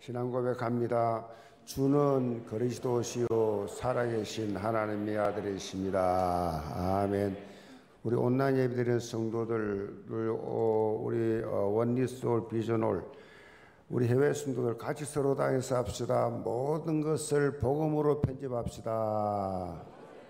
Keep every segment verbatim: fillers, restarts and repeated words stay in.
신앙 고백합니다. 주는 그리스도시요 살아계신 하나님의 아들이십니다. 아멘. 우리 온라인 예배드리는 성도들, 우리 원리스홀 비전홀, 우리 해외 성도들 같이 서로 다해서 합시다. 모든 것을 복음으로 편집합시다.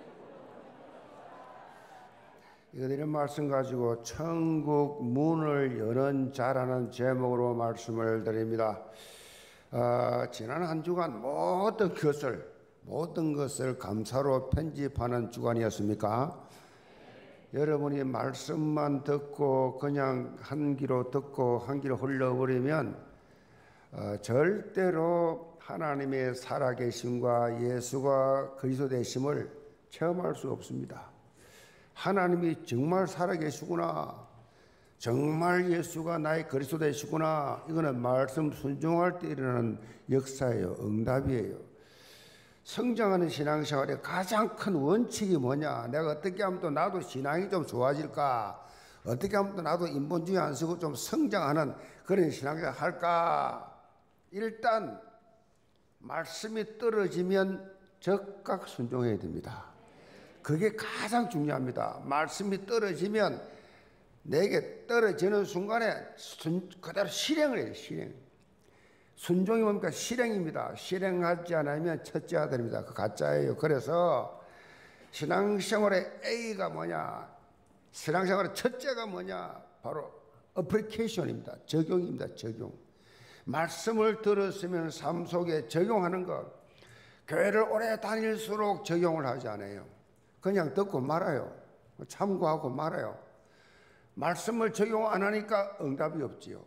이거 이런 말씀 가지고 천국 문을 여는 자라는 제목으로 말씀을 드립니다. 어, 지난 한 주간 모든 것을 모든 것을 감사로 편집하는 주간이었습니까? 여러분이 말씀만 듣고 그냥 한 귀로 듣고 한 귀로 흘려버리면 어, 절대로 하나님의 살아계심과 예수가 그리스도 되심을 체험할 수 없습니다. 하나님이 정말 살아계시구나, 정말 예수가 나의 그리스도 되시구나, 이거는 말씀 순종할 때 일어나는 역사예요. 응답이에요. 성장하는 신앙생활의 가장 큰 원칙이 뭐냐? 내가 어떻게 하면 또 나도 신앙이 좀 좋아질까? 어떻게 하면 또 나도 인본주의 안 쓰고 좀 성장하는 그런 신앙생활 할까? 일단 말씀이 떨어지면 즉각 순종해야 됩니다. 그게 가장 중요합니다. 말씀이 떨어지면 내게 떨어지는 순간에 순, 그대로 실행을 해요. 실행. 순종이 뭡니까? 실행입니다. 실행하지 않으면 첫째 아들입니다. 그 가짜예요. 그래서 신앙생활의 A가 뭐냐? 신앙생활의 첫째가 뭐냐? 바로 어플리케이션입니다. 적용입니다. 적용. 말씀을 들었으면 삶 속에 적용하는 것. 교회를 오래 다닐수록 적용을 하지 않아요. 그냥 듣고 말아요. 참고하고 말아요. 말씀을 적용 안 하니까 응답이 없지요.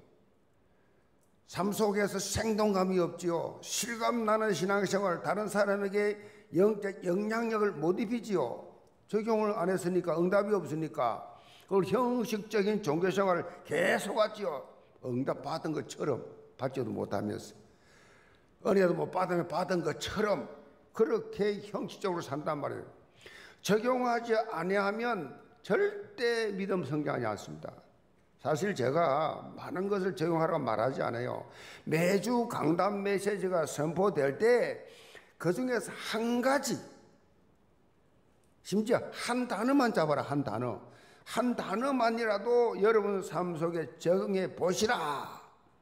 삶 속에서 생동감이 없지요. 실감나는 신앙생활, 다른 사람에게 영적 영향력을 못 입히지요. 적용을 안 했으니까, 응답이 없으니까 그걸 형식적인 종교생활을 계속 하지요. 응답 받은 것처럼 받지도 못하면서, 은혜도 못 받으면 받은 것처럼 그렇게 형식적으로 산단 말이에요. 적용하지 아니하면 절대 믿음 성장하지 않습니다. 사실 제가 많은 것을 적용하라고 말하지 않아요. 매주 강단 메시지가 선포될 때 그 중에서 한 가지, 심지어 한 단어만 잡아라. 한 단어. 한 단어만이라도 여러분 삶 속에 적용해 보시라.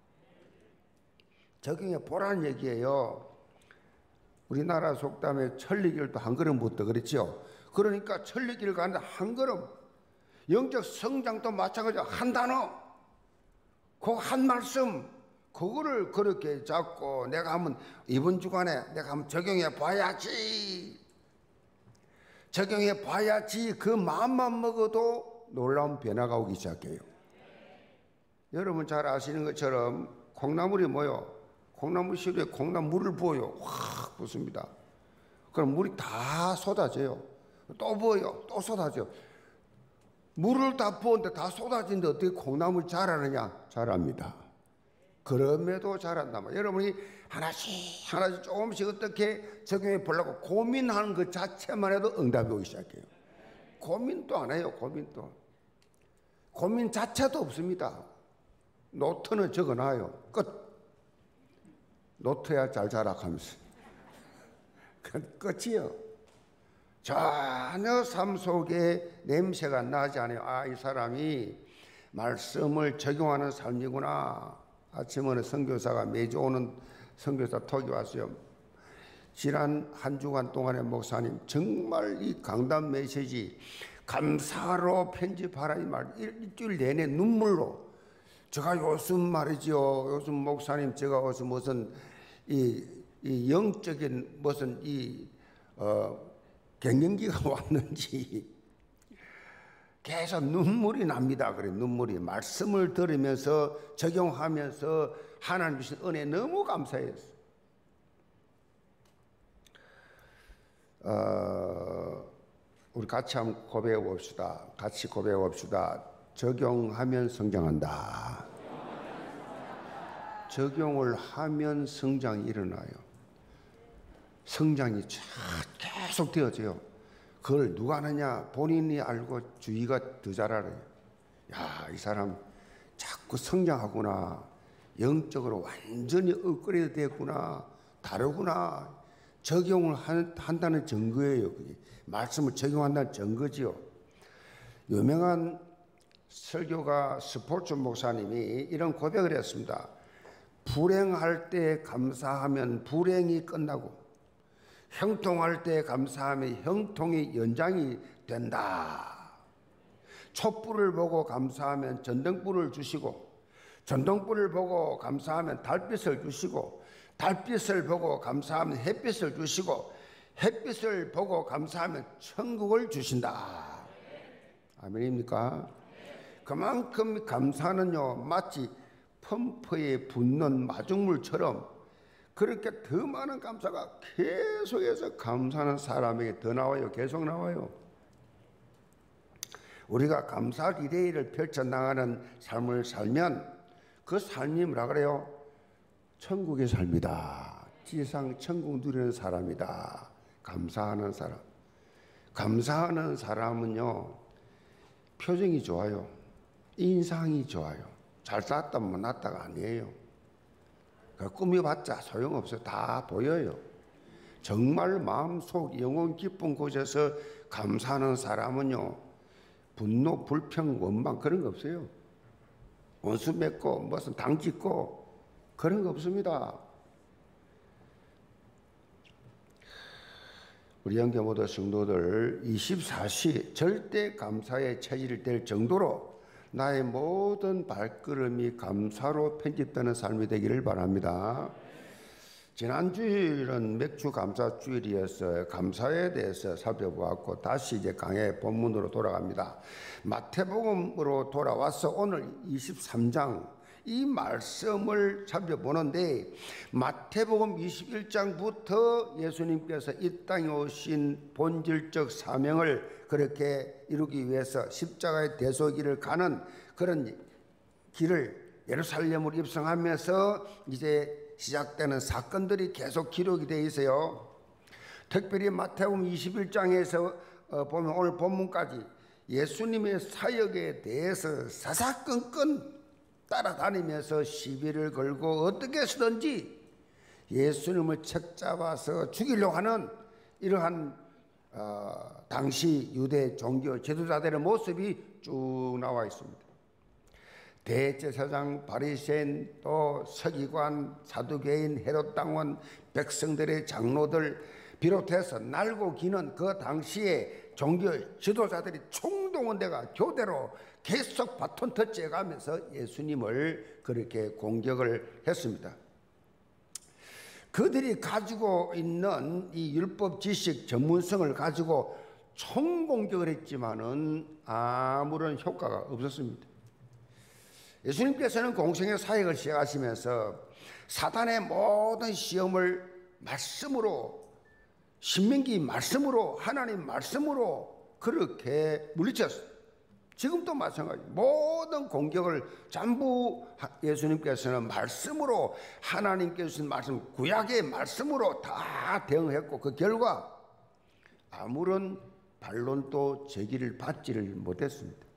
적용해 보라는 얘기예요. 우리나라 속담에 천리길도 한 걸음 묻다 그랬죠. 그러니까 천리길 가는데 한 걸음, 영적 성장도 마찬가지로 한 단어, 그 한 말씀, 그거를 그렇게 잡고 내가 한번 이번 주간에 내가 한번 적용해 봐야지, 적용해 봐야지 그 마음만 먹어도 놀라운 변화가 오기 시작해요. 여러분 잘 아시는 것처럼 콩나물이 뭐요? 콩나물 시루에 콩나물을 부어요. 확 붓습니다. 그럼 물이 다 쏟아져요. 또 부어요. 또 쏟아져요. 물을 다 부었는데 다 쏟아지는데 어떻게 콩나물 자라느냐? 자랍니다. 그럼에도 자란단 말이에요. 여러분이 하나씩 하나씩 조금씩 어떻게 적용해 보려고 고민하는 것 자체만 해도 응답이 오기 시작해요. 고민도 안 해요. 고민도. 고민 자체도 없습니다. 노트는 적어놔요. 끝. 노트야 잘 자라가면서. 끝이요. 전혀 삶 속에 냄새가 나지 않아요. 아, 이 사람이 말씀을 적용하는 삶이구나. 아침에 어느 선교사가 매주 오는 선교사 톡이 왔어요. 지난 한 주간 동안에 목사님 정말 이 강단 메시지 감사로 편집하라 이 말 일주일 내내 눈물로. 제가 요즘 말이죠. 요즘 목사님 제가 무슨 무슨 이, 이 영적인 무슨 이 어. 갱년기가 왔는지 계속 눈물이 납니다. 그래, 눈물이. 말씀을 들으면서 적용하면서 하나님 주신 은혜 너무 감사해요. 어, 우리 같이 한번 고백해 봅시다. 같이 고백해 봅시다. 적용하면 성장한다. 적용을 하면 성장이 일어나요. 성장이 계속 되어져요. 그걸 누가 하느냐? 본인이 알고 주위가 더 잘 알아요. 야, 이 사람 자꾸 성장하구나. 영적으로 완전히 업그레이드 됐구나, 다르구나, 적용을 한다는 증거예요. 그게 말씀을 적용한다는 증거지요. 유명한 설교가 스포츠 목사님이 이런 고백을 했습니다. 불행할 때 감사하면 불행이 끝나고, 형통할 때 감사하면 형통이 연장이 된다. 촛불을 보고 감사하면 전등불을 주시고, 전등불을 보고 감사하면 달빛을 주시고, 달빛을 보고 감사하면 햇빛을 주시고, 햇빛을 보고 감사하면 천국을 주신다. 아멘입니까? 그만큼 감사는요, 마치 펌프에 붓는 마중물처럼 그렇게 더 많은 감사가 계속해서 감사하는 사람에게 더 나와요. 계속 나와요. 우리가 감사 리레이를 펼쳐나가는 삶을 살면 그 삶이 뭐라 그래요? 천국의 삶이다. 지상 천국 누리는 사람이다. 감사하는 사람. 감사하는 사람은요, 표정이 좋아요. 인상이 좋아요. 잘 쌌다 못났다가 아니에요. 꾸며봤자 소용없어요. 다 보여요. 정말 마음속 영혼 깊은 곳에서 감사하는 사람은요, 분노, 불평, 원망 그런 거 없어요. 원수 맺고 무슨 당 짓고 그런 거 없습니다. 우리 영계모도 성도들 이십사 시 절대 감사의 체질이 될 정도로 나의 모든 발걸음이 감사로 편집되는 삶이 되기를 바랍니다. 지난 주일은 맥주 감사 주일이었어요. 감사에 대해서 살펴보았고 다시 이제 강의 본문으로 돌아갑니다. 마태복음으로 돌아와서 오늘 이십삼 장 이 말씀을 살펴보는데, 마태복음 이십일 장부터 예수님께서 이 땅에 오신 본질적 사명을 그렇게 이루기 위해서 십자가의 대속길을 가는 그런 길을 예루살렘으로 입성하면서 이제 시작되는 사건들이 계속 기록이 되어 있어요. 특별히 마태복음 이십일 장에서 보면 오늘 본문까지 예수님의 사역에 대해서 사사건건 따라다니면서 시비를 걸고 어떻게 해서든지 예수님을 책잡아서 죽이려고 하는 이러한 어, 당시 유대 종교 지도자들의 모습이 쭉 나와 있습니다. 대제사장, 바리새인, 또 서기관, 사두개인, 헤롯 당원, 백성들의 장로들 비롯해서 날고 기는 그 당시에 종교 지도자들이 총동원돼가 교대로 계속 바톤 터치해 가면서 예수님을 그렇게 공격을 했습니다. 그들이 가지고 있는 이 율법 지식 전문성을 가지고 총공격을 했지만은 아무런 효과가 없었습니다. 예수님께서는 공생의 사역을 시작하시면서 사단의 모든 시험을 말씀으로, 신명기 말씀으로, 하나님 말씀으로 그렇게 물리쳤어요. 지금도 마찬가지. 모든 공격을 전부 예수님께서는 말씀으로, 하나님께서 주신 말씀, 구약의 말씀으로 다 대응했고, 그 결과 아무런 반론도 제기를 받지를 못했습니다.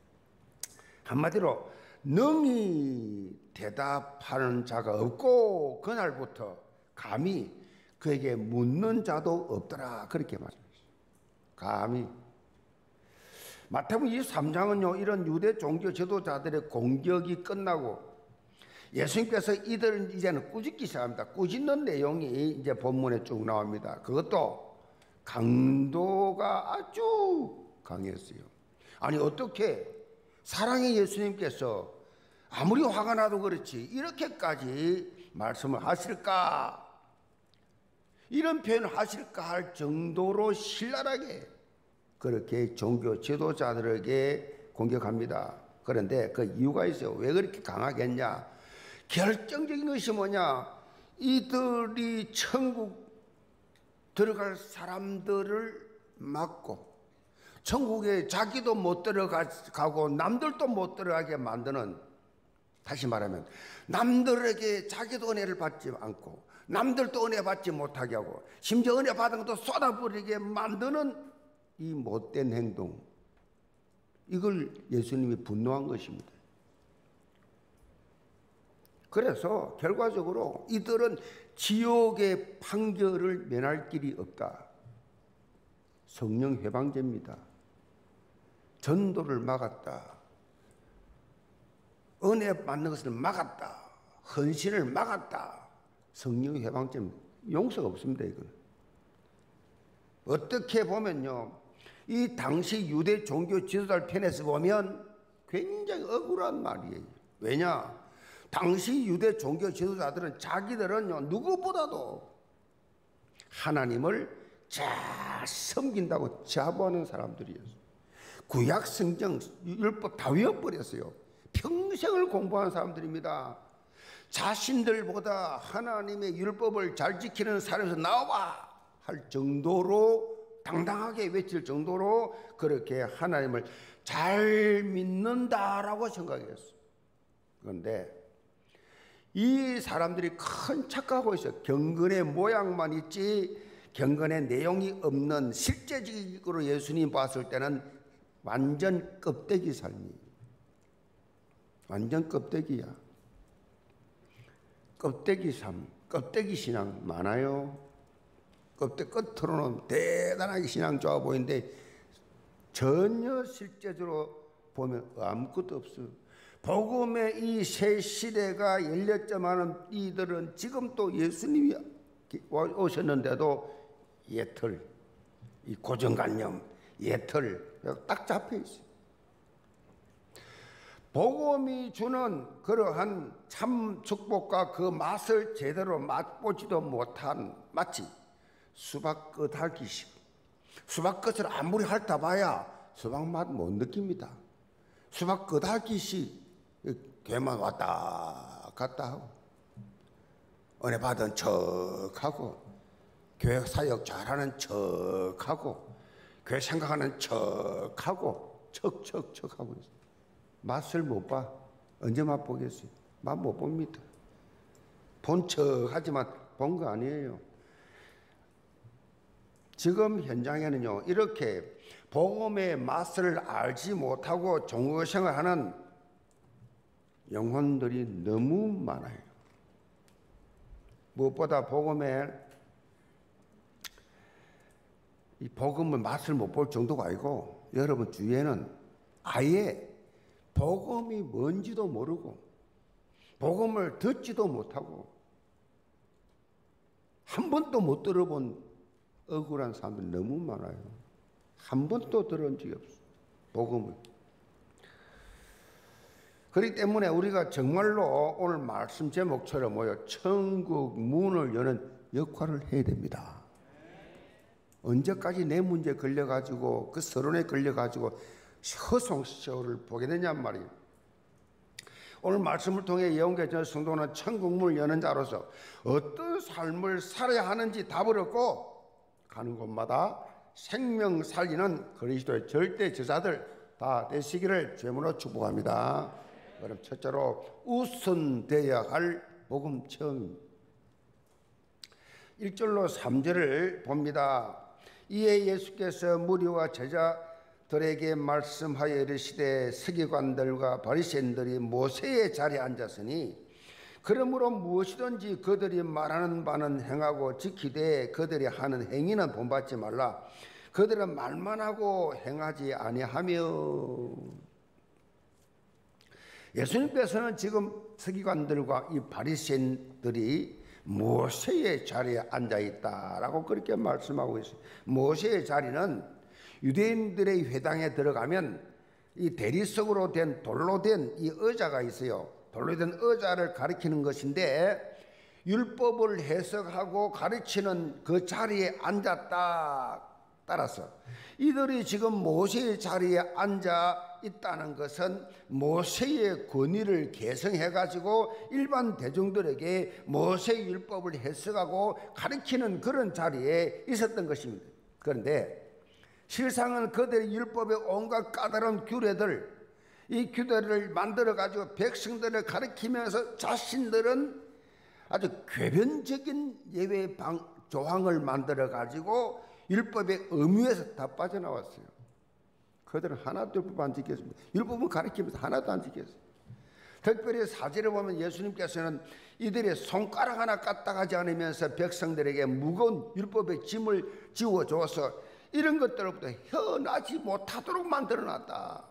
한마디로 능히 대답하는 자가 없고 그날부터 감히 그에게 묻는 자도 없더라, 그렇게 말합니다. 감히. 마태복음 이십삼 장은요, 이런 유대 종교 지도자들의 공격이 끝나고 예수님께서 이들은 이제는 꾸짖기 시작합니다. 꾸짖는 내용이 이제 본문에 쭉 나옵니다. 그것도 강도가 아주 강했어요. 아니, 어떻게 사랑의 예수님께서 아무리 화가 나도 그렇지 이렇게까지 말씀을 하실까, 이런 표현을 하실까 할 정도로 신랄하게 그렇게 종교 지도자들에게 공격합니다. 그런데 그 이유가 있어요. 왜 그렇게 강하겠냐? 결정적인 것이 뭐냐? 이들이 천국 들어갈 사람들을 막고 천국에 자기도 못 들어가고 남들도 못 들어가게 만드는, 다시 말하면 남들에게 자기도 은혜를 받지 않고 남들도 은혜 받지 못하게 하고 심지어 은혜 받은 것도 쏟아버리게 만드는 이 못된 행동, 이걸 예수님이 분노한 것입니다. 그래서 결과적으로 이들은 지옥의 판결을 면할 길이 없다. 성령 회방제입니다. 전도를 막았다. 은혜 받는 것을 막았다. 헌신을 막았다. 성령 회방제입니다. 용서가 없습니다. 이건 어떻게 보면요, 이 당시 유대 종교 지도자들 편에서 보면 굉장히 억울한 말이에요. 왜냐? 당시 유대 종교 지도자들은 자기들은요, 누구보다도 하나님을 잘 섬긴다고 자부하는 사람들이었어요. 구약 성경 율법 다 외워버렸어요. 평생을 공부한 사람들입니다. 자신들보다 하나님의 율법을 잘 지키는 사람에서 나와 할 정도로, 당당하게 외칠 정도로 그렇게 하나님을 잘 믿는다라고 생각했어요. 그런데 이 사람들이 큰 착각하고 있어요. 경건의 모양만 있지 경건의 내용이 없는, 실제적으로 예수님 봤을 때는 완전 껍데기 삶이에요. 완전 껍데기야. 껍데기 삶, 껍데기 신앙 많아요. 껍데기 끝으로는 대단하게 신앙 좋아 보이는데 전혀 실제적으로 보면 아무것도 없어요. 복음의 이 새 시대가 열렸지만은 이들은 지금 또 예수님이 오셨는데도 예틀, 이 고정관념, 예틀 딱 잡혀 있어요. 복음이 주는 그러한 참 축복과 그 맛을 제대로 맛보지도 못한, 마치 수박 끝 핥기식. 수박 끝을 아무리 핥아 봐야 수박 맛 못 느낍니다. 수박 끝 핥기식. 교회만 왔다 갔다 하고 은혜 받은 척하고 교회 사역 잘하는 척하고 교회 생각하는 척하고 척척척하고 있어요. 맛을 못 봐. 언제 맛보겠어요? 맛 못 봅니다. 본 척하지만 본 거 아니에요. 지금 현장에는요, 이렇게 복음의 맛을 알지 못하고 종교 생활하는 영혼들이 너무 많아요. 무엇보다 복음의 이 복음의 맛을 못 볼 정도가 아니고, 여러분 주위에는 아예 복음이 뭔지도 모르고 복음을 듣지도 못하고 한 번도 못 들어본 억울한 사람들이 너무 많아요. 한 번도 들은 적이 없어요, 복음을. 그렇기 때문에 우리가 정말로 오늘 말씀 제목처럼 뭐요, 천국 문을 여는 역할을 해야 됩니다. 언제까지 내 문제에 걸려가지고 그 서론에 걸려가지고 허송세월을 보게 되냔 말이에요. 오늘 말씀을 통해 예언계 전 성도는 천국 문을 여는 자로서 어떤 삶을 살아야 하는지 답을 얻고 가는 곳마다 생명 살리는 그리스도의 절대 제자들 다 되시기를 주님으로 축복합니다. 그럼 첫째로 우선되어야 할 복음 체험입니다. 일 절로 삼 절을 봅니다. 이에 예수께서 무리와 제자들에게 말씀하여 이르시되 서기관들과 바리새인들이 모세의 자리에 앉았으니 그러므로 무엇이든지 그들이 말하는 바는 행하고 지키되 그들이 하는 행위는 본받지 말라. 그들은 말만 하고 행하지 아니하며. 예수님께서는 지금 서기관들과 이 바리새인들이 모세의 자리에 앉아있다라고 그렇게 말씀하고 있어요. 모세의 자리는 유대인들의 회당에 들어가면 이 대리석으로 된 돌로 된 이 의자가 있어요. 돌로 된 의자를 가리키는 것인데 율법을 해석하고 가르치는 그 자리에 앉았다. 따라서 이들이 지금 모세의 자리에 앉아 있다는 것은 모세의 권위를 계승해 가지고 일반 대중들에게 모세의 율법을 해석하고 가르치는 그런 자리에 있었던 것입니다. 그런데 실상은 그들의 율법의 온갖 까다로운 규례들, 이 규례를 만들어 가지고 백성들을 가르치면서 자신들은 아주 궤변적인 예외 방, 조항을 만들어 가지고 율법의 의무에서 다 빠져나왔어요. 그들은 하나도 율법 안 지켰습니다. 율법은 가르치면서 하나도 안 지켰어요. 특별히 사절에 보면 예수님께서는 이들의 손가락 하나 까딱하지 않으면서 백성들에게 무거운 율법의 짐을 지워줘서 이런 것들로부터 헤어나지 못하도록 만들어놨다.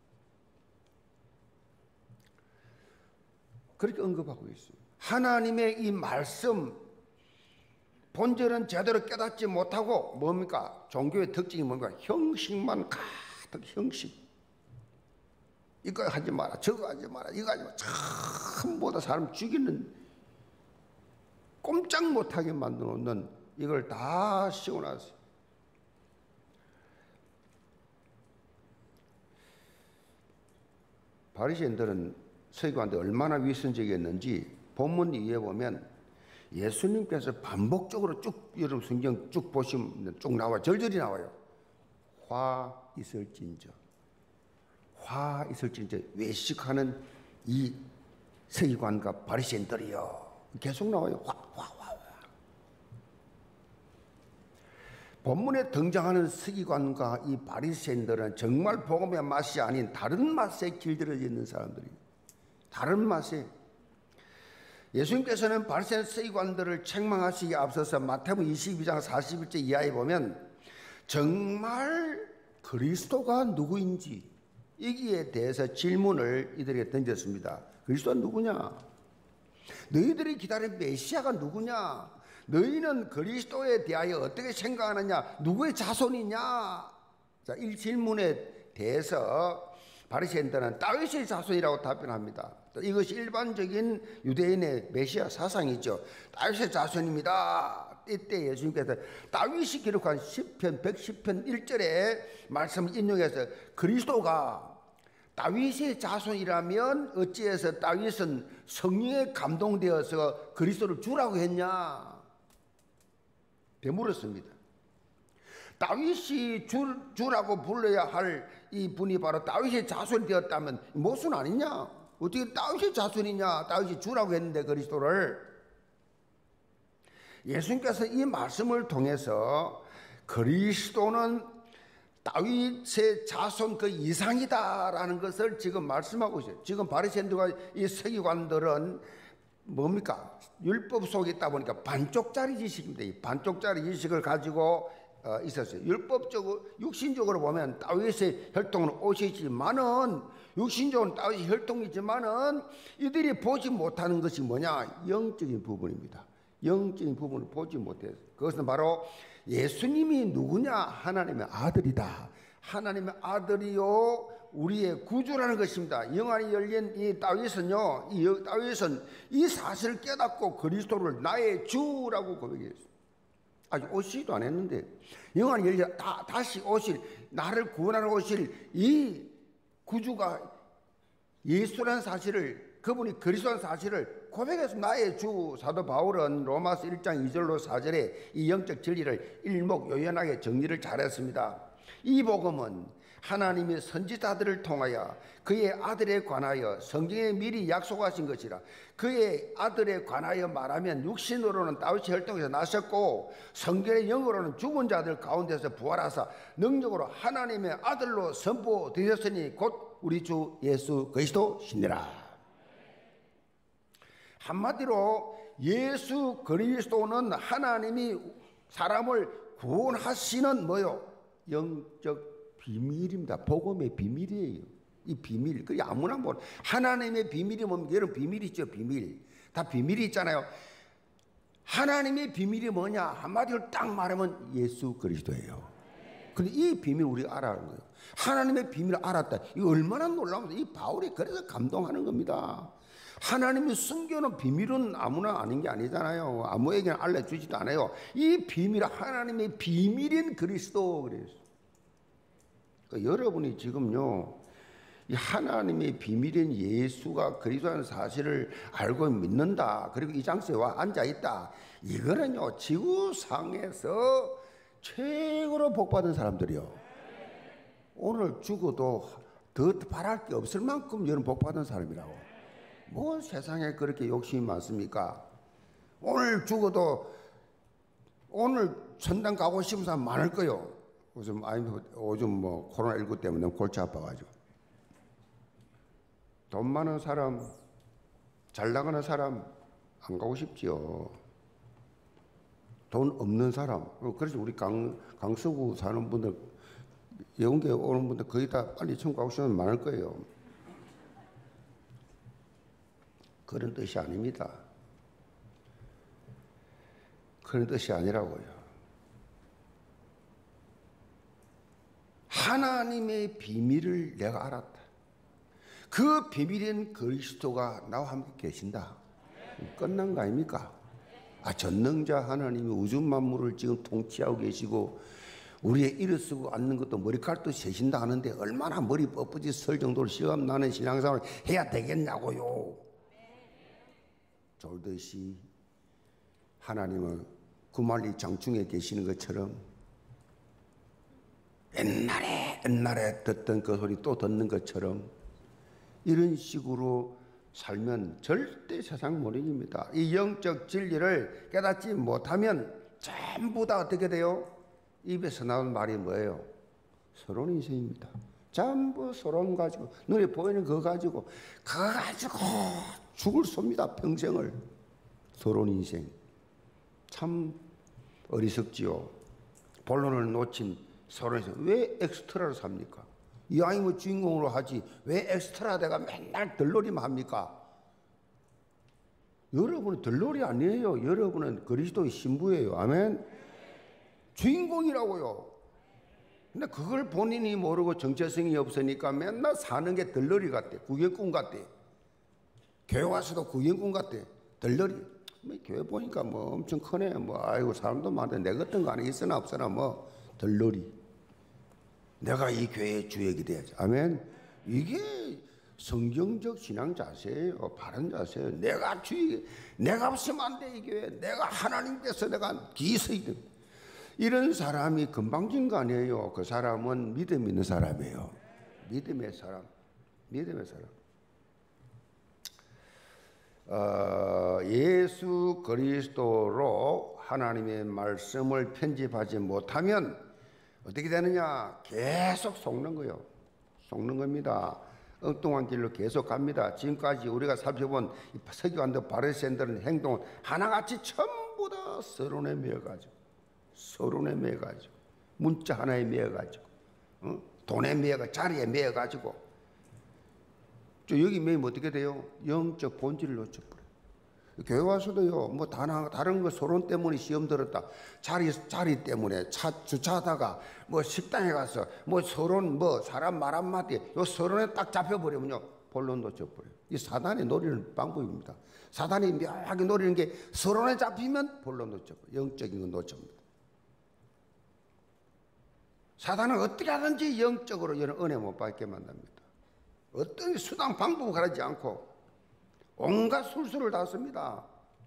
그렇게 언급하고 있어요. 하나님의 이 말씀 본질은 제대로 깨닫지 못하고 뭡니까? 종교의 특징이 뭡니까? 형식만 가득 형식. 이거 하지 마라, 저거 하지 마라, 이거 하지 마라. 전부 다 사람 죽이는, 꼼짝 못하게 만들어 놓는 이걸 다 씌워놨어요. 바리새인들은 서기관들 얼마나 위선적이었는지 본문 이에 보면 예수님께서 반복적으로 쭉 여러분 성경 쭉 보시면 쭉 나와 절절히 나와요. 화 있을진저, 화 있을진저 외식하는 이 서기관과 바리새인들이요. 계속 나와요. 화, 화, 화, 화. 본문에 등장하는 서기관과 이 바리새인들은 정말 복음의 맛이 아닌 다른 맛에 길들여져 있는 사람들이에요. 다른 맛에. 예수님께서는 바리새인 서기관들을 책망하시기에 앞서서 마태복음 이십이 장 사십일 절 이하에 보면 정말 그리스도가 누구인지 이기에 대해서 질문을 이들에게 던졌습니다. 그리스도가 누구냐? 너희들이 기다린 메시아가 누구냐? 너희는 그리스도에 대하여 어떻게 생각하느냐? 누구의 자손이냐? 자, 이 질문에 대해서 바리새인들은 다윗의 자손이라고 답변합니다. 이것이 일반적인 유대인의 메시아 사상이죠. 다윗의 자손입니다. 이때 예수님께서 다윗이 기록한 시편 백십 편 일 절의 말씀을 인용해서 그리스도가 다윗의 자손이라면 어찌해서 다윗은 성령에 감동되어서 그리스도를 주라고 했냐? 되물었습니다. 다윗이 주, 주라고 불러야 할 이 분이 바로 다윗의 자손이 되었다면 모순 아니냐? 어떻게 다윗의 자손이냐? 다윗이 주라고 했는데 그리스도를. 예수님께서 이 말씀을 통해서 그리스도는 다윗의 자손 그 이상이다라는 것을 지금 말씀하고 있어요. 지금 바리새인들과 이 서기관들은 뭡니까? 율법 속에 있다 보니까 반쪽짜리 지식입니다. 이 반쪽짜리 지식을 가지고 어, 있었어요. 율법적으로, 육신적으로 보면 다윗의 혈통은 오시지만은, 육신적으로 다윗의 혈통이지만은 이들이 보지 못하는 것이 뭐냐? 영적인 부분입니다. 영적인 부분을 보지 못해서. 그것은 바로 예수님이 누구냐? 하나님의 아들이다. 하나님의 아들이요 우리의 구주라는 것입니다. 영안이 열린 이 다윗은요, 이 다윗은 이 사실을 깨닫고 그리스도를 나의 주라고 고백했어요. 아직 오시지도 않았는데 영안이 열려 다, 다시 오실, 나를 구원하러 오실 이 구주가 예수라는 사실을, 그분이 그리스도라는 사실을 고백해서 나의 주. 사도 바울은 로마서 일 장 이 절로 사 절에 이 영적 진리를 일목요연하게 정리를 잘했습니다. 이 복음은 하나님이 선지자들을 통하여 그의 아들에 관하여 성경에 미리 약속하신 것이라. 그의 아들에 관하여 말하면 육신으로는 다윗의 혈통에서 나셨고 성경의 영으로는 죽은 자들 가운데서 부활하사 능력으로 하나님의 아들로 선포되셨으니 곧 우리 주 예수 그리스도시니라. 한마디로 예수 그리스도는 하나님이 사람을 구원하시는 뭐요? 영적 비밀입니다. 복음의 비밀이에요. 이 비밀. 그게 아무나 뭐 하나님의 비밀이 뭡니까? 여러분 비밀 있죠. 비밀. 다 비밀이 있잖아요. 하나님의 비밀이 뭐냐? 한마디로 딱 말하면 예수 그리스도예요. 근데 이 비밀 우리가 알아야 하는 거예요. 하나님의 비밀을 알았다. 이거 얼마나 놀라운데. 이 바울이 그래서 감동하는 겁니다. 하나님이 숨겨놓은 비밀은 아무나 아는 게 아니잖아요. 아무에게나 알려주지도 않아요. 이 비밀은 하나님의 비밀인 그리스도. 그래서 그러니까 여러분이 지금요, 이 하나님의 비밀인 예수가 그리스도라는 사실을 알고 믿는다. 그리고 이 장소에 와 앉아 있다. 이거는요, 지구상에서 최고로 복받은 사람들이요. 오늘 죽어도 더 바랄 게 없을 만큼 여러분 복받은 사람이라고. 뭐 세상에 그렇게 욕심이 많습니까? 오늘 죽어도 오늘 천당 가고 싶은 사람 많을 거요. 요즘, 아니, 요즘 뭐 코로나십구 때문에 골치 아파가지고. 돈 많은 사람, 잘 나가는 사람 안 가고 싶지요. 돈 없는 사람. 그래서 우리 강, 강서구 사는 분들, 영계 오는 분들 거의 다 빨리 천국 가고 싶은 분 많을 거예요. 그런 뜻이 아닙니다. 그런 뜻이 아니라고요. 하나님의 비밀을 내가 알았다. 그 비밀인 그리스도가 나와 함께 계신다. 끝난 거 아닙니까? 아, 전능자 하나님이 우주 만물을 지금 통치하고 계시고 우리의 일을 쓰고 앉는 것도 머리칼도 세신다 하는데 얼마나 머리 뻣뻣이 설 정도로 시험 나는 신앙생활을 해야 되겠냐고요. 졸듯이 하나님은 구말리 장충에 계시는 것처럼 옛날에 옛날에 듣던 그 소리 또 듣는 것처럼 이런 식으로 살면 절대 세상 못 이깁니다. 이 영적 진리를 깨닫지 못하면 전부 다 어떻게 돼요? 입에서 나온 말이 뭐예요? 서론 인생입니다. 전부 서론 가지고 눈에 보이는 거 가지고 그거 가지고 죽을 쏩니다. 평생을. 서론 인생. 참 어리석지요. 본론을 놓친 서론에서 왜 엑스트라로 삽니까? 이왕이면 주인공으로 하지 왜 엑스트라 내가 맨날 덜놀이만 합니까? 여러분은 덜놀이 아니에요. 여러분은 그리스도의 신부예요. 아멘. 주인공이라고요. 근데 그걸 본인이 모르고 정체성이 없으니까 맨날 사는 게 덜놀이 같대. 구경꾼 같대. 교회 와서도 구경꾼 같대. 덜놀이. 뭐 교회 보니까 뭐 엄청 크네. 뭐 아이고 사람도 많은데 내 같은 거 안에 있으나 없으나 뭐 덜놀이. 내가 이 교회의 주역이 돼야지. 아멘. 이게 성경적 신앙 자세예요. 바른 자세예요. 내가 주역, 내가 없으면 안 돼, 이 교회. 내가 하나님께서 내가 기서이 돼. 이런 사람이 금방진 거 아니에요. 그 사람은 믿음 있는 사람이에요. 믿음의 사람. 믿음의 사람. 어, 예수 그리스도로 하나님의 말씀을 편집하지 못하면 어떻게 되느냐? 계속 속는 거예요. 속는 겁니다. 엉뚱한 길로 계속 갑니다. 지금까지 우리가 살펴본 서기관들 바리새인들은 행동은 하나같이 전부 다 서론에 매여가지고 서론에 매여가지고 문자 하나에 매여가지고 어? 돈에 매여가지고 자리에 매여가지고 저 여기 매이면 어떻게 돼요? 영적 본질을 놓쳐버려요. 교회 와서도요, 뭐 다른, 다른 거 서론 때문에 시험 들었다. 자리, 자리 때문에 차, 주차하다가 뭐 식당에 가서 뭐 서론, 뭐 사람 말 한마디, 요 서론에 딱 잡혀버리면요, 본론 놓쳐버려요. 이 사단이 노리는 방법입니다. 사단이 묘하게 노리는 게 서론에 잡히면 본론 놓쳐버려요. 영적인 건 놓칩니다. 사단은 어떻게 하든지 영적으로 이런 은혜 못 받게 만듭니다. 어떤 수단 방법을 가리지 않고 온갖 술수를 다 씁니다.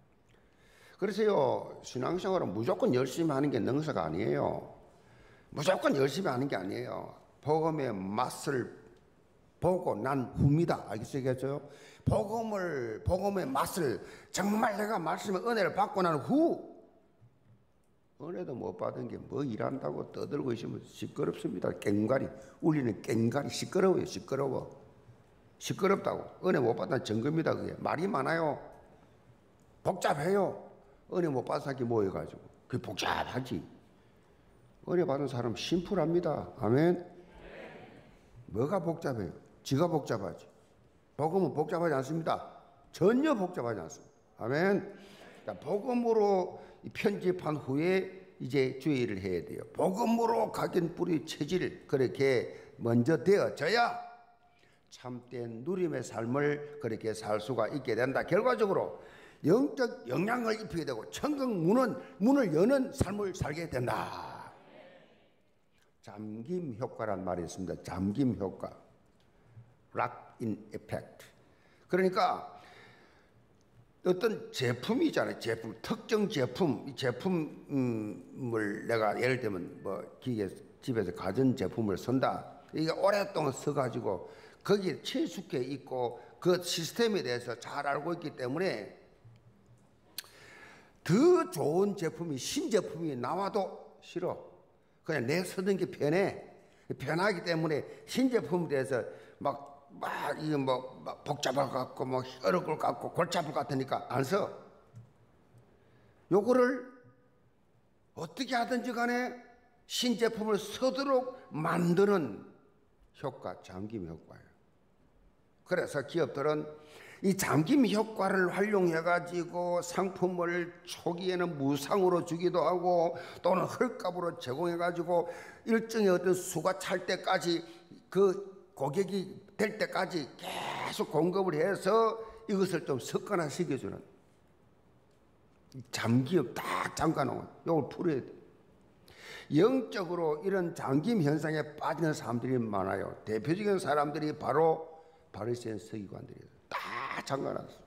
그래서요, 신앙생활은 무조건 열심히 하는 게 능사가 아니에요. 무조건 열심히 하는 게 아니에요. 복음의 맛을 보고 난 후입니다. 알겠어요? 복음을, 복음의 맛을 정말 내가 말씀의 은혜를 받고 난 후, 은혜도 못 받은 게 뭐 일한다고 떠들고 있으면 시끄럽습니다. 깽가리, 울리는 깽가리 시끄러워요. 시끄러워. 시끄럽다고. 은혜 못 받는 증거입니다. 그게 말이 많아요. 복잡해요. 은혜 못 받은 사람이 모여가지고 그게 복잡하지. 은혜 받은 사람 심플합니다. 아멘. 뭐가 복잡해요? 지가 복잡하지. 복음은 복잡하지 않습니다. 전혀 복잡하지 않습니다. 아멘. 복음으로 편집한 후에 이제 주의를 해야 돼요. 복음으로 각인 뿌리 체질 그렇게 먼저 되어져야 참된 누림의 삶을 그렇게 살 수가 있게 된다. 결과적으로 영적 영향을 입히게 되고 천국 문은, 문을 여는 삶을 살게 된다. 잠김 효과란 말이 있습니다. 잠김 효과. Lock in effect. 그러니까 어떤 제품이잖아요. 제품, 특정 제품, 이 제품을 내가 예를 들면 뭐 기계 집에서 가전 제품을 쓴다. 이게 오랫동안 써가지고 거기에 친숙해 있고 그 시스템에 대해서 잘 알고 있기 때문에 더 좋은 제품이 신제품이 나와도 싫어. 그냥 내 쓰는 게 편해. 편하기 때문에 신제품에 대해서 막 막 이게 뭐 막 복잡할 것 같고 뭐 어려울 것 같고 골치 아플 것 같으니까 안 써. 요거를 어떻게 하든지 간에 신제품을 쓰도록 만드는 효과, 잠김 효과예요. 그래서 기업들은 이 잠김 효과를 활용해 가지고 상품을 초기에는 무상으로 주기도 하고 또는 헐값으로 제공해 가지고 일정의 어떤 수가 찰 때까지 그 고객이 될 때까지 계속 공급을 해서 이것을 좀 습관화시켜주는 잠김 딱 잠가놓은 이걸 풀어야 돼. 영적으로 이런 잠김 현상에 빠지는 사람들이 많아요. 대표적인 사람들이 바로 바리새인 서기관들이에요. 다 잠가놨어.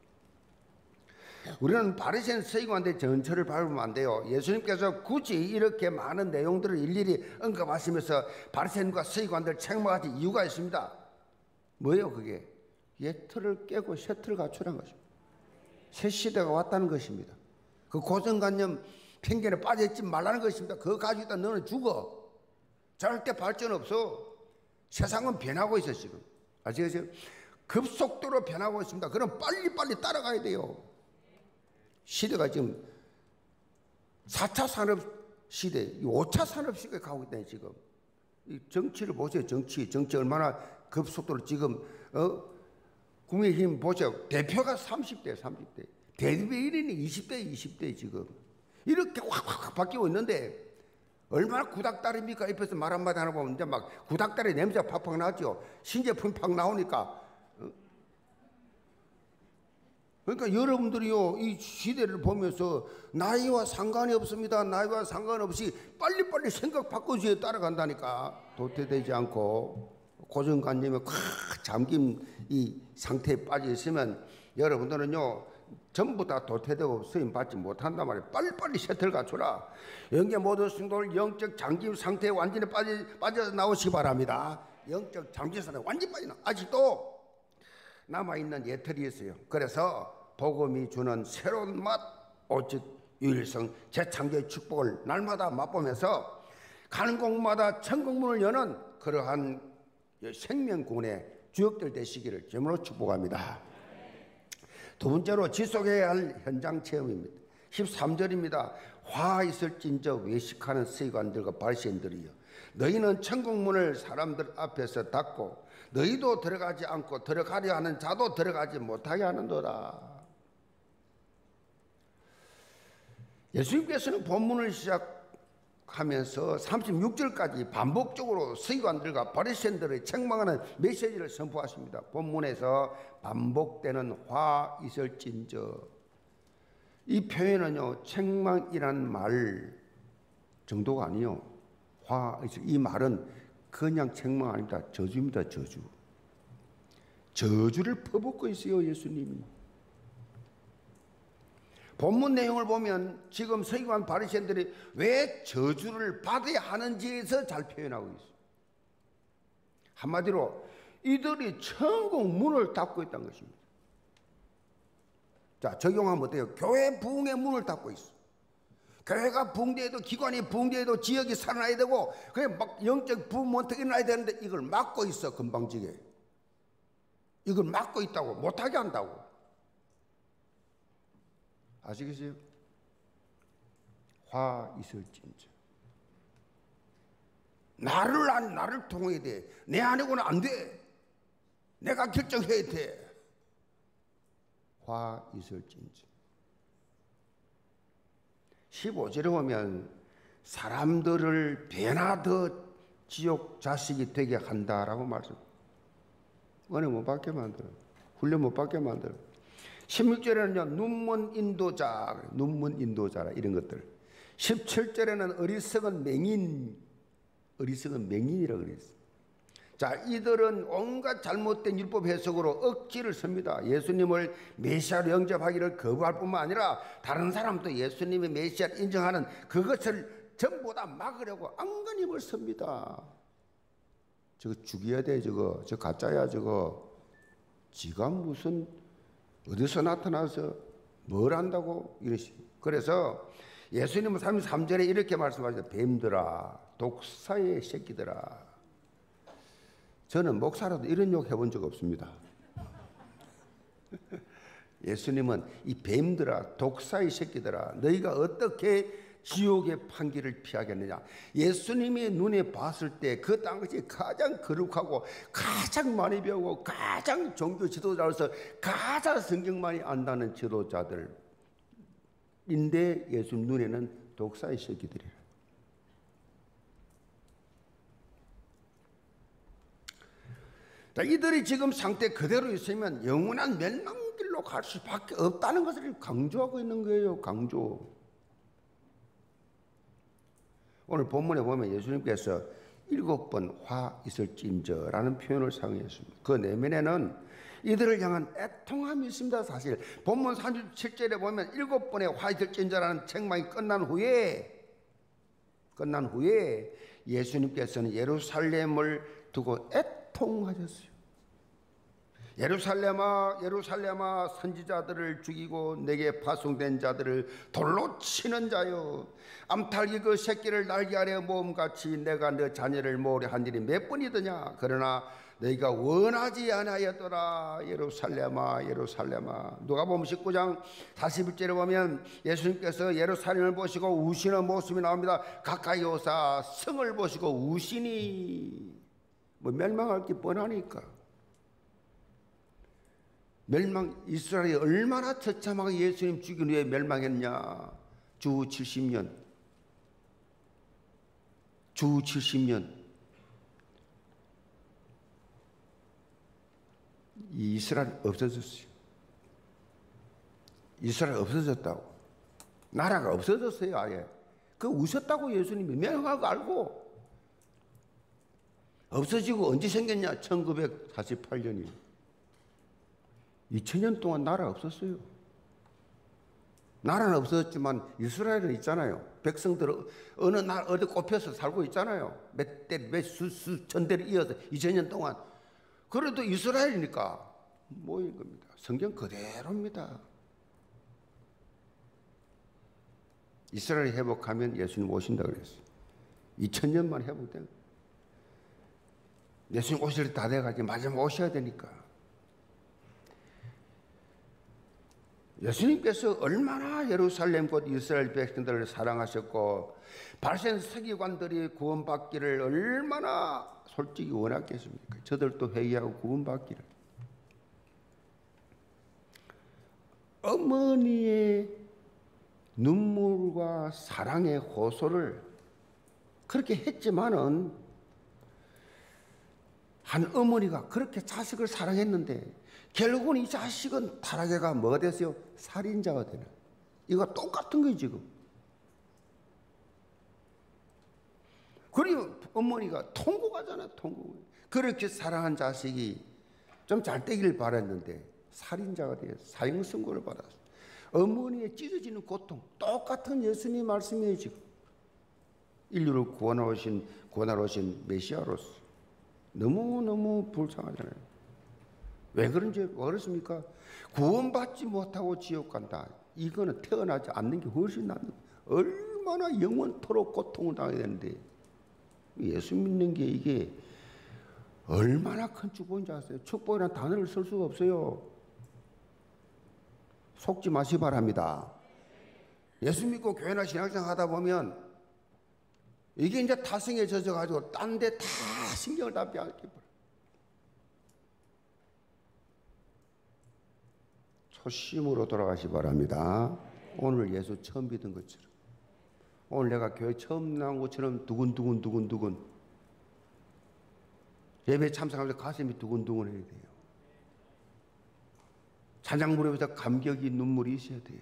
우리는 바리새인 서기관들의 전철을 밟으면 안 돼요. 예수님께서 굳이 이렇게 많은 내용들을 일일이 언급하시면서 바리새인과 서기관들 책망하신 이유가 있습니다. 뭐예요 그게? 옛틀을 깨고 새 틀을 갖추라는 것입니다. 새 시대가 왔다는 것입니다. 그 고정관념 편견에 빠져있지 말라는 것입니다. 그거 가지고 있다 너는 죽어. 절대 발전 없어. 세상은 변하고 있어 지금. 아시겠어요? 급속도로 변하고 있습니다. 그럼 빨리빨리 따라가야 돼요. 시대가 지금 사 차 산업시대, 오 차 산업시대에 가고 있다 지금. 이 정치를 보세요. 정치. 정치 얼마나 급속도로 지금 어? 국민의힘 보세요. 대표가 삼십 대, 삼십 대. 대변인이 이십 대, 이십 대 지금. 이렇게 확확 바뀌고 있는데 얼마나 구닥다리입니까? 옆에서 말 한마디 하나 보면 이제 막 구닥다리 냄새가 팍팍 나죠. 신제품이 팍 나오니까. 그러니까 여러분들이요, 이 시대를 보면서 나이와 상관이 없습니다. 나이와 상관없이 빨리빨리 생각 바꿔줘야 따라간다니까. 도태되지 않고 고정관념에 콱 잠긴 이 상태에 빠져 있으면 여러분들은요, 전부 다 도태되고 쓰임 받지 못한단 말이에요. 빨리빨리 세트를 갖춰라. 영계 모든 성도를 영적 잠김 상태에 완전히 빠져, 빠져 나오시기 바랍니다. 영적 잠김 상태에 완전히 빠져 나와. 아직도 남아있는 예틀이 있어요. 그래서 복음이 주는 새로운 맛, 오직 유일성, 재창조의 축복을 날마다 맛보면서 가는 곳마다 천국문을 여는 그러한 생명군의 주역들 되시기를 주님으로 축복합니다. 두 번째로 지속해야 할 현장 체험입니다. 십삼 절입니다. 화 있을진저 외식하는 서기관들과 바리새인들이여, 너희는 천국문을 사람들 앞에서 닫고 너희도 들어가지 않고 들어가려 하는 자도 들어가지 못하게 하는도다. 예수님께서는 본문을 시작하면서 삼십육 절까지 반복적으로 서기관들과 바리새인들을 책망하는 메시지를 선포하십니다. 본문에서 반복되는 화 있을진저, 이 표현은요, 책망이란 말 정도가 아니요. 화 있을, 이 말은 그냥 책망 아닙니다. 저주입니다. 저주. 저주를 퍼붓고 있어요, 예수님이. 본문 내용을 보면 지금 서기관 바리새인들이 왜 저주를 받아야 하는지에서 잘 표현하고 있어요. 한마디로 이들이 천국 문을 닫고 있다는 것입니다. 자, 적용하면 어때요? 교회 부흥의 문을 닫고 있어. 교회가 부흥돼도, 기관이 부흥돼도 지역이 살아나야 되고, 그게 막 영적 부흥문턱이 일어나야 되는데 이걸 막고 있어, 금방지게. 이걸 막고 있다고, 못하게 한다고. 아시겠어요? 화 있을진저. 나를 안, 나를 통해야 돼. 내 아니고는 안 돼. 내가 결정해야 돼. 화 있을진저. 십오 절에 보면 사람들을 변화더 지옥 자식이 되게 한다라고 말씀. 은혜 못 받게 만들어. 훈련 못 받게 만들어. 십육 절에는요, 눈먼 인도자, 눈먼 인도자라 이런 것들. 십칠 절에는 어리석은 맹인, 어리석은 맹인이라고 그랬어요. 자, 이들은 온갖 잘못된 율법 해석으로 억지를 씁니다. 예수님을 메시아로 영접하기를 거부할 뿐만 아니라 다른 사람도 예수님의 메시아를 인정하는 그것을 전부 다 막으려고 안간힘을 씁니다. 저거 죽여야 돼, 저거. 저 가짜야, 저거. 지가 무슨 어디서 나타나서 뭘 한다고 이러시. 그래서 예수님은 삼십삼 절에 이렇게 말씀하셨어요. 뱀들아, 독사의 새끼들아. 저는 목사라도 이런 욕 해본 적 없습니다. 예수님은 이 뱀들아, 독사의 새끼들아, 너희가 어떻게 지옥의 판기를 피하겠느냐. 예수님의 눈에 봤을 때 그 당시 가장 거룩하고 가장 많이 배우고 가장 종교 지도자로서 가장 성경 많이 안다는 지도자들인데 예수님 눈에는 독사의 새끼들이라. 자, 이들이 지금 상태 그대로 있으면 영원한 멸망길로 갈 수밖에 없다는 것을 강조하고 있는 거예요. 강조. 오늘 본문에 보면 예수님께서 일곱 번 화 있을진저라는 표현을 사용했습니다. 그 내면에는 이들을 향한 애통함이 있습니다. 사실 본문 삼십칠 절에 보면 일곱 번의 화 있을진저라는 책망이 끝난 후에 끝난 후에 예수님께서는 예루살렘을 두고 애통하셨어요. 예루살렘아 예루살렘아 선지자들을 죽이고 내게 파송된 자들을 돌로 치는 자여, 암탉이 그 새끼를 날개 아래 모음같이 내가 너 자녀를 모으려 한 일이 몇 번이더냐. 그러나 너희가 원하지 아니하였더라. 예루살렘아 예루살렘아. 누가복음 십구 장 사십일 절에 보면 예수님께서 예루살렘을 보시고 우시는 모습이 나옵니다. 가까이 오사 성을 보시고 우시니. 뭐 멸망할 게 뻔하니까. 멸망, 이스라엘이 얼마나 처참하게 예수님 죽인 후에 멸망했냐. 주 칠십 년 주 칠십 년 이 이스라엘 없어졌어요. 이스라엘 없어졌다고. 나라가 없어졌어요. 아예. 그 우셨다고 예수님이 멸망하고 알고. 없어지고 언제 생겼냐. 천구백사십팔 년이요 이천 년 동안 나라 없었어요. 나라는 없었지만 이스라엘은 있잖아요. 백성들 어느 날 어디 꼽혀서 살고 있잖아요. 몇 대, 몇 수, 수천 대를 이어서 이천 년 동안. 그래도 이스라엘이니까 모인 겁니다. 성경 그대로입니다. 이스라엘이 회복하면 예수님 오신다고 그랬어요. 이천 년만 회복되면. 예수님 오실 때 다 돼가지고 마지막 오셔야 되니까. 예수님께서 얼마나 예루살렘 곧 이스라엘 백성들을 사랑하셨고 발생 서기관들이 구원받기를 얼마나 솔직히 원했겠습니까? 저들도 회개하고 구원받기를. 어머니의 눈물과 사랑의 호소를 그렇게 했지만은 한 어머니가 그렇게 자식을 사랑했는데 결국은 이 자식은 타락해가 뭐가 됐어요? 살인자가 되는. 이거 똑같은 거예요 지금. 그리고 어머니가 통곡하잖아요. 통곡. 그렇게 사랑한 자식이 좀 잘 되기를 바랐는데 살인자가 되어 사형 선고를 받았어요. 어머니의 찢어지는 고통 똑같은 예수님 말씀이에요 지금. 인류를 구원하신 구원하신 메시아로서 너무너무 불쌍하잖아요. 왜 그런지 왜 그렇습니까? 구원받지 못하고 지옥 간다. 이거는 태어나지 않는 게 훨씬 낫는 거예요. 얼마나 영원토록 고통을 당해야 되는데 예수 믿는 게 이게 얼마나 큰 축복인지 아세요? 축복이라는 단어를 쓸 수가 없어요. 속지 마시 바랍니다. 예수 믿고 교회나 신앙생활 하다 보면 이게 이제 타성에 젖어가지고 딴 데 다 신경을 다 빼앗게 버려요. 초심으로 돌아가시 바랍니다. 오늘 예수 처음 믿은 것처럼, 오늘 내가 교회 처음 나온 것처럼 두근두근 두근두근 예배 참석하면서 가슴이 두근두근 해야 돼요. 찬양 부르면서 감격이 눈물이 있어야 돼요.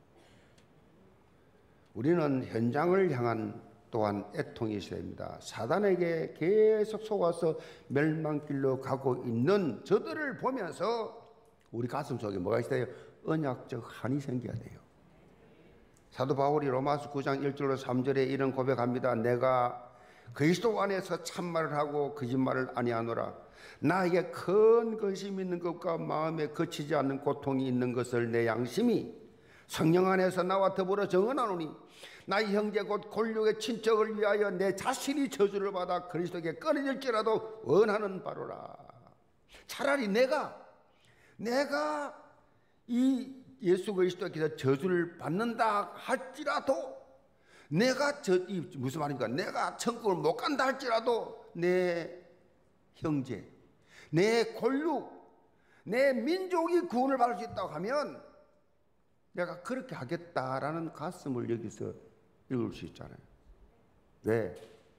우리는 현장을 향한 또한 애통이 있어야 됩니다. 사단에게 계속 속아서 멸망길로 가고 있는 저들을 보면서 우리 가슴 속에 뭐가 있어요? 언약적 한이 생겨야 돼요. 사도 바울이 로마서 구 장 일 절로 삼 절에 이런 고백합니다. 내가 그리스도 안에서 참말을 하고 거짓말을 아니하노라. 나에게 큰 근심이 있는 것과 마음에 거치지 않는 고통이 있는 것을 내 양심이 성령 안에서 나와 더불어 정언하노니 나의 형제 곧 골육의 친척을 위하여 내 자신이 저주를 받아 그리스도에게 끊어질지라도 원하는 바로라. 차라리 내가 내가 이 예수 그리스도께서 저주를 받는다 할지라도, 내가 저 이 무슨 말입니까? 내가 천국을 못 간다 할지라도 내 형제, 내 골육, 내 민족이 구원을 받을 수 있다고 하면 내가 그렇게 하겠다라는 가슴을 여기서 읽을 수 있잖아요. 왜?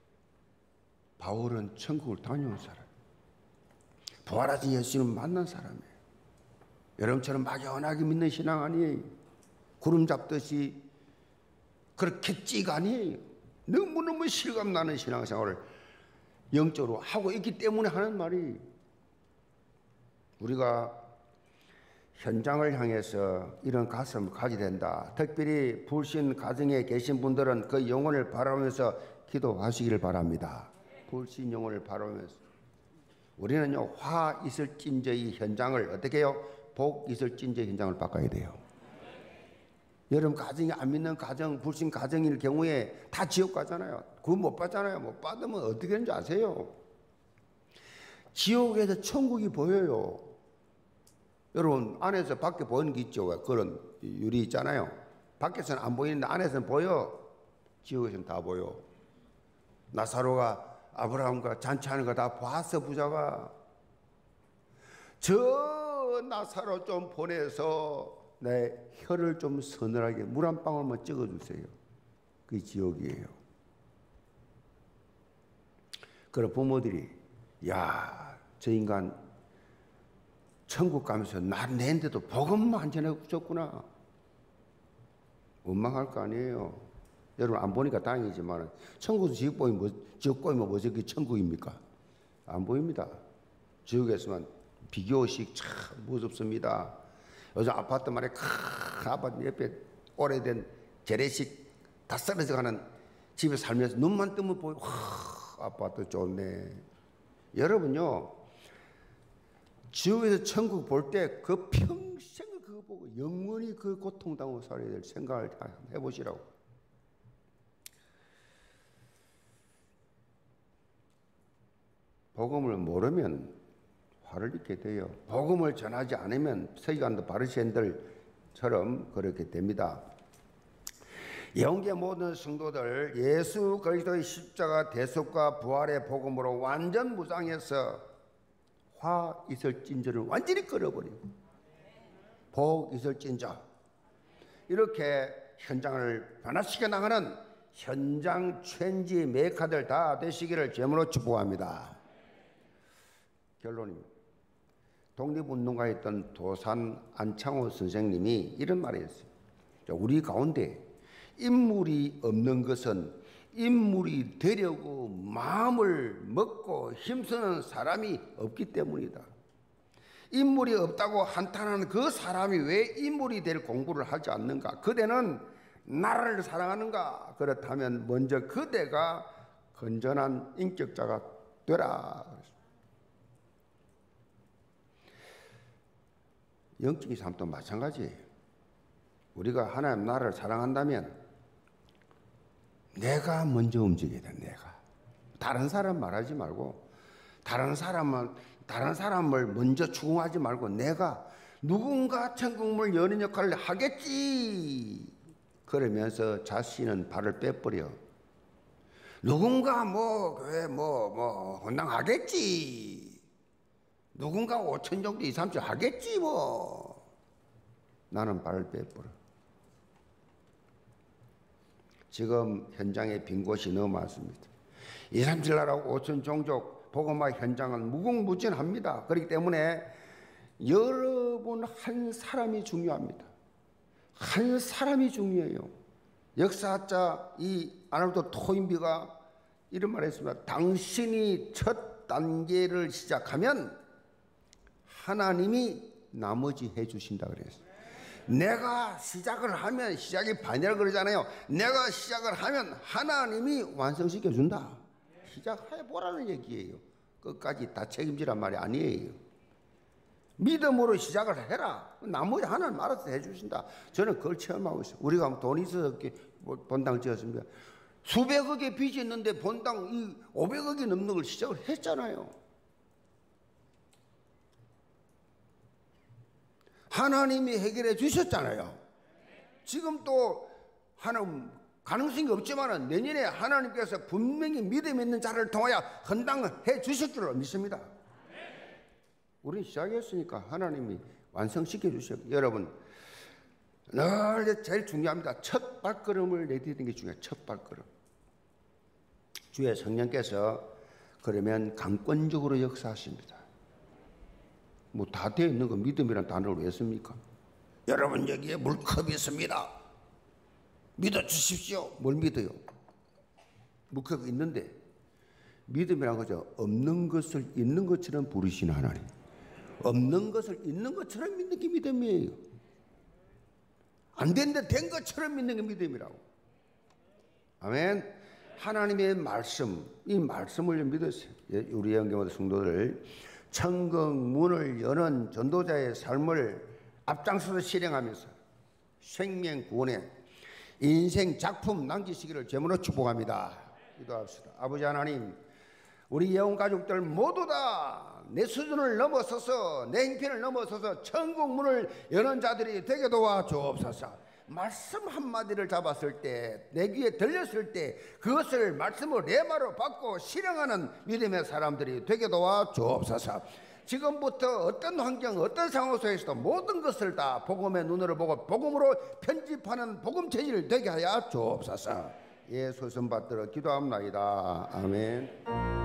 바울은 천국을 다녀온 사람, 부활하신 예수님을 만난 사람이에요. 여러분처럼 막연하게 믿는 신앙 아니에요. 구름 잡듯이 그렇게 찌가 아니에요. 너무너무 실감나는 신앙생활을 영적으로 하고 있기 때문에 하는 말이, 우리가 현장을 향해서 이런 가슴을 가지게 된다. 특별히 불신 가정에 계신 분들은 그 영혼을 바라보면서 기도하시기를 바랍니다. 불신 영혼을 바라보면서. 우리는요, 화 있을 찐저의 현장을 어떻게 해요? 복 있을 찐저의 현장을 바꿔야 돼요. 여러분 가정이 안 믿는 가정, 불신 가정일 경우에 다 지옥 가잖아요. 그거 못 받잖아요. 못 받으면 어떻게 되는지 아세요? 지옥에서 천국이 보여요. 여러분 안에서 밖에 보이는 게 있죠. 그런 유리 있잖아요. 밖에서는 안 보이는데 안에서는 보여. 지옥에서는 다 보여. 나사로가 아브라함과 잔치하는 거 다 봤어. 부자가 저 나사로 좀 보내서 내 혀를 좀 서늘하게 물 한 방울만 찍어주세요. 그게 지옥이에요. 그런 부모들이, 야, 저 인간 천국 가면서 날 내는데도 복음만 안 전해줬구나, 원망할 거 아니에요. 여러분 안 보니까 다행이지만 천국에서 지옥 보이면 뭐, 지옥 보이면 뭐 저게 천국입니까? 안 보입니다. 지옥에서만 비교식 참 무섭습니다. 요즘 아파트 말에 큰 아파트 옆에 오래된 재래식 다 쓰러져가는 집에 살면서 눈만 뜨면 보이고, 와, 아파트 좋네. 여러분요, 지옥에서 천국 볼 때 그 평생을 그거 보고 영원히 그 고통당하고 살아야 될 생각을 해보시라고. 복음을 모르면 화를 입게 돼요. 복음을 전하지 않으면 서기관도 바리새인들처럼 그렇게 됩니다. 영계 모든 성도들 예수 그리스도의 십자가 대속과 부활의 복음으로 완전 무장해서 화 있을 찐저를 완전히 끌어버리고 복 있을 찐저, 이렇게 현장을 변화시켜 나가는 현장 체인지 메이커들 다 되시기를 제물로 축복합니다. 결론입니다. 독립운동가였던 도산 안창호 선생님이 이런 말을 했어요. 우리 가운데 인물이 없는 것은 인물이 되려고 마음을 먹고 힘쓰는 사람이 없기 때문이다. 인물이 없다고 한탄하는 그 사람이 왜 인물이 될 공부를 하지 않는가? 그대는 나라를 사랑하는가? 그렇다면 먼저 그대가 건전한 인격자가 되라. 영적인 삶도 마찬가지예요. 우리가 하나님 나라를 사랑한다면 내가 먼저 움직여야 돼. 내가 다른 사람 말하지 말고, 다른 사람을 다른 사람을 먼저 추궁하지 말고, 내가 누군가 천국문을 여는 역할을 하겠지 그러면서 자신은 발을 빼버려. 누군가 뭐 교회 뭐뭐 헌당하겠지, 누군가 오천 정도 이삼천 하겠지 뭐. 나는 발을 빼버려. 지금 현장에 빈 곳이 너무 많습니다. 이삼칠 나라하고 오천 종족 복음화 현장은 무궁무진합니다. 그렇기 때문에 여러분 한 사람이 중요합니다. 한 사람이 중요해요. 역사학자 이 아놀드 토인비가 이런 말을 했습니다. 당신이 첫 단계를 시작하면 하나님이 나머지 해주신다 그랬어요. 내가 시작을 하면, 시작이 반이라고 그러잖아요. 내가 시작을 하면 하나님이 완성시켜 준다. 시작해보라는 얘기예요. 끝까지 다 책임지란 말이 아니에요. 믿음으로 시작을 해라. 나머지 하나님 알아서 해주신다. 저는 그걸 체험하고 있어요. 우리가 돈 있어서 본당 지었습니다. 수백억의 빚이 있는데 본당 이 오백억이 넘는 걸 시작을 했잖아요. 하나님이 해결해 주셨잖아요. 지금 또 하나님 가능성이 없지만 내년에 하나님께서 분명히 믿음 있는 자를 통하여 헌당해 주실 줄로 믿습니다. 우리는 시작했으니까 하나님이 완성시켜 주셔요. 여러분 늘 제일 중요합니다. 첫 발걸음을 내딛는 게 중요해요. 첫 발걸음. 주의 성령께서 그러면 강권적으로 역사하십니다. 뭐 다 되어 있는 거 믿음이라는 단어를 왜 씁니까? 여러분 여기에 물컵이 있습니다. 믿어주십시오. 뭘 믿어요? 물컵이 있는데 믿음이란 거죠. 없는 것을 있는 것처럼 부르시는 하나님. 없는 것을 있는 것처럼 믿는 게 믿음이에요. 안 되는데 된 것처럼 믿는 게 믿음이라고. 아멘. 하나님의 말씀, 이 말씀을 믿으세요. 우리 영경의 성도들 천국 문을 여는 전도자의 삶을 앞장서서 실행하면서 생명 구원에 인생 작품 남기시기를 제물로 축복합니다. 기도합시다. 아버지 하나님, 우리 영혼 가족들 모두 다 내 수준을 넘어서서 내 형편을 넘어서서 천국 문을 여는 자들이 되게 도와 주옵소서. 말씀 한마디를 잡았을 때, 내 귀에 들렸을 때 그것을 말씀을 레마로 받고 실행하는 믿음의 사람들이 되게 도와 주옵소서. 지금부터 어떤 환경, 어떤 상황 속에서도 모든 것을 다 복음의 눈으로 보고 복음으로 편집하는 복음 체질 되게 하여 주옵소서. 예수 선 받들어 기도합니다. 아멘.